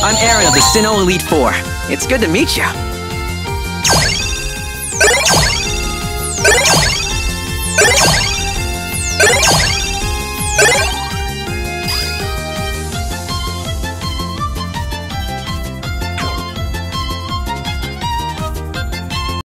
I'm Aaron of the Sinnoh Elite Four. It's good to meet you.